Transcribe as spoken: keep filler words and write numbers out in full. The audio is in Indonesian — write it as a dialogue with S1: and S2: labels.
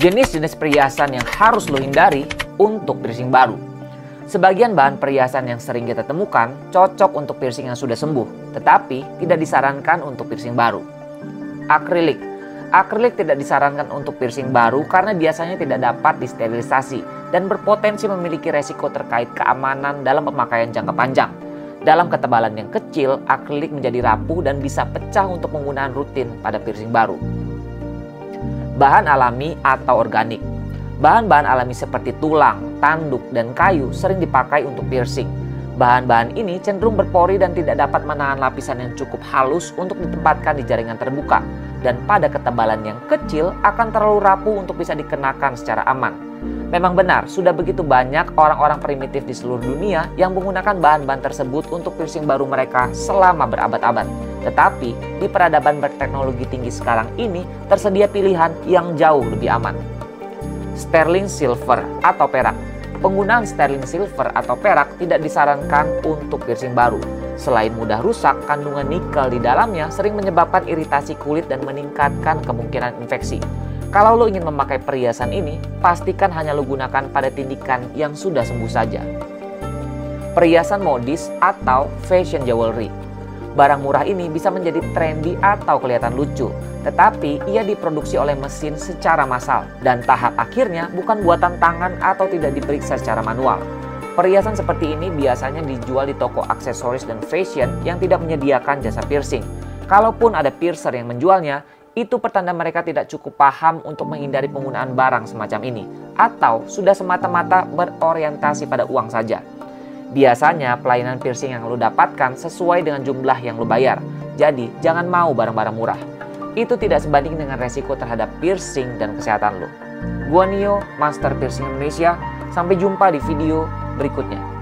S1: Jenis-jenis perhiasan yang harus lo hindari untuk piercing baru. Sebagian bahan perhiasan yang sering kita temukan cocok untuk piercing yang sudah sembuh, tetapi tidak disarankan untuk piercing baru. Akrilik. Akrilik tidak disarankan untuk piercing baru karena biasanya tidak dapat disterilisasi dan berpotensi memiliki resiko terkait keamanan dalam pemakaian jangka panjang. Dalam ketebalan yang kecil, akrilik menjadi rapuh dan bisa pecah untuk penggunaan rutin pada piercing baru. Bahan alami atau organik. Bahan-bahan alami seperti tulang, tanduk, dan kayu sering dipakai untuk piercing. Bahan-bahan ini cenderung berpori dan tidak dapat menahan lapisan yang cukup halus untuk ditempatkan di jaringan terbuka. Dan pada ketebalan yang kecil akan terlalu rapuh untuk bisa dikenakan secara aman. Memang benar, sudah begitu banyak orang-orang primitif di seluruh dunia yang menggunakan bahan-bahan tersebut untuk piercing baru mereka selama berabad-abad. Tetapi di peradaban berteknologi tinggi sekarang ini tersedia pilihan yang jauh lebih aman. Sterling silver atau perak. Penggunaan sterling silver atau perak tidak disarankan untuk piercing baru. Selain mudah rusak, kandungan nikel di dalamnya sering menyebabkan iritasi kulit dan meningkatkan kemungkinan infeksi. Kalau lo ingin memakai perhiasan ini, pastikan hanya lo gunakan pada tindikan yang sudah sembuh saja. Perhiasan modis atau fashion jewelry. Barang murah ini bisa menjadi trendy atau kelihatan lucu, tetapi ia diproduksi oleh mesin secara massal dan tahap akhirnya bukan buatan tangan atau tidak diperiksa secara manual. Perhiasan seperti ini biasanya dijual di toko aksesoris dan fashion yang tidak menyediakan jasa piercing. Kalaupun ada piercer yang menjualnya, itu pertanda mereka tidak cukup paham untuk menghindari penggunaan barang semacam ini, atau sudah semata-mata berorientasi pada uang saja. Biasanya pelayanan piercing yang lo dapatkan sesuai dengan jumlah yang lo bayar, jadi jangan mau barang-barang murah. Itu tidak sebanding dengan resiko terhadap piercing dan kesehatan lo. Gua Nio, Master Piercing Indonesia, sampai jumpa di video berikutnya.